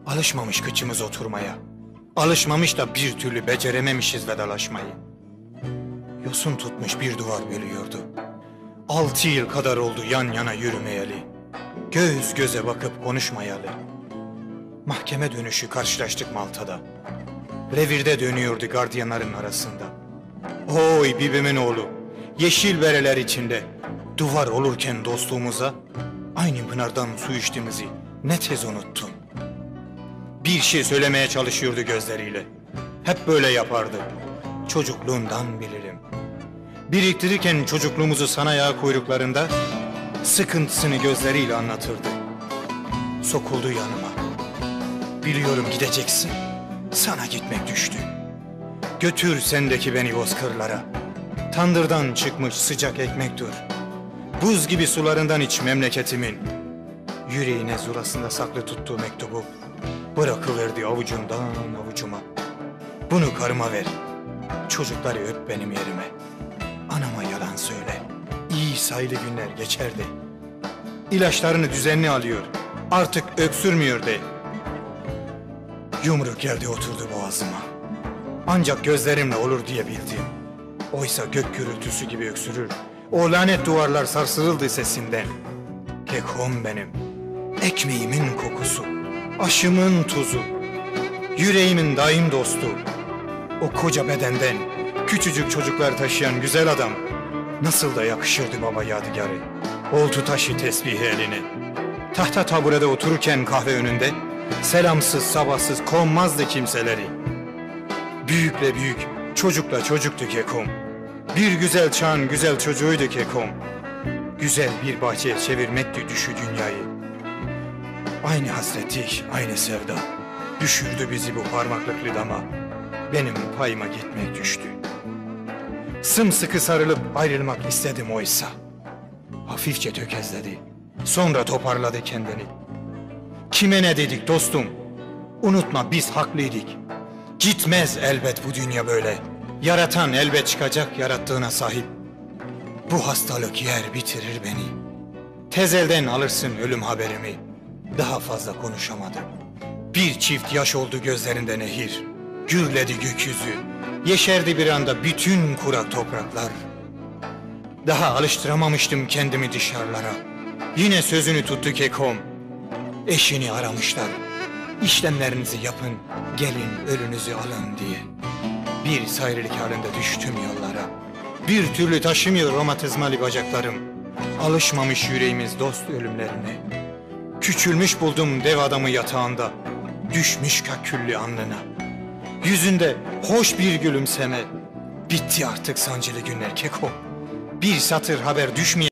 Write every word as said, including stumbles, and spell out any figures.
Alışmamış kıçımız oturmaya. Alışmamış da bir türlü becerememişiz vedalaşmayı. Yosun tutmuş bir duvar bölüyordu. Altı yıl kadar oldu yan yana yürümeyeli. Göz göze bakıp konuşmayalı. Mahkeme dönüşü karşılaştık Malta'da. Revirde dönüyordu gardiyanların arasında. Oy bibimin oğlu, yeşil bereler içinde duvar olurken dostluğumuza aynı pınardan su içtiğimizi ne tez unuttun. Bir şey söylemeye çalışıyordu gözleriyle. Hep böyle yapardı. Çocukluğundan bilirim. Biriktirirken çocukluğumuzu sanayağı kuyruklarında sıkıntısını gözleriyle anlatırdı. Sokuldu yanıma. Biliyorum gideceksin. Sana gitmek düştü. Götür sendeki beni bozkırlara. Tandırdan çıkmış sıcak ekmektir. Buz gibi sularından iç memleketimin. Yüreğine zulasında saklı tuttuğu mektubu bırakıverdi avucundan avucuma. Bunu karıma ver. Çocukları öp benim yerime. Anama yalan söyle. İyi sayılı günler geçerdi. İlaçlarını düzenli alıyor. Artık öksürmüyor de. Yumruk geldi oturdu boğazıma. Ancak gözlerimle olur diye bildim. Oysa gök gürültüsü gibi öksürür. O lanet duvarlar sarsılırdı sesinden. Kekom benim. Ekmeğimin kokusu. Aşımın tuzu. Yüreğimin daim dostu. O koca bedenden küçücük çocuklar taşıyan güzel adam nasıl da yakışırdı baba yadigarı. Oltu taşı tesbihi eline. Tahta taburede otururken kahve önünde selamsız sabahsız konmazdı kimseleri. Büyükle büyük, çocukla çocuktu Kekom. Bir güzel çağın güzel çocuğuydu Kekom. Güzel bir bahçeye çevirmekti düşü dünyayı. Aynı hasreti, aynı sevda düşürdü bizi bu parmaklıklı dama. Benim payıma gitmek düştü. Sımsıkı sarılıp ayrılmak istedim oysa. Hafifçe tökezledi. Sonra toparladı kendini. Kime ne dedik dostum? Unutma biz haklıydık. Gitmez elbet bu dünya böyle. Yaratan elbet çıkacak yarattığına sahip. Bu hastalık yer bitirir beni. Tez elden alırsın ölüm haberimi. Daha fazla konuşamadım. Bir çift yaş oldu gözlerinde nehir. Gürledi gökyüzü. Yeşerdi bir anda bütün kurak topraklar. Daha alıştıramamıştım kendimi dışarılara. Yine sözünü tuttu Kekom. Eşini aramışlar. İşlemlerinizi yapın, gelin ölünüzü alın diye. Bir sayrılık halinde düştüm yollara. Bir türlü taşımıyor romatizmalı bacaklarım. Alışmamış yüreğimiz dost ölümlerine. Küçülmüş buldum dev adamı yatağında. Düşmüş kaküllü alnına. Yüzünde hoş bir gülümseme. Bitti artık sancılı günler Keko. Bir satır haber düşmeye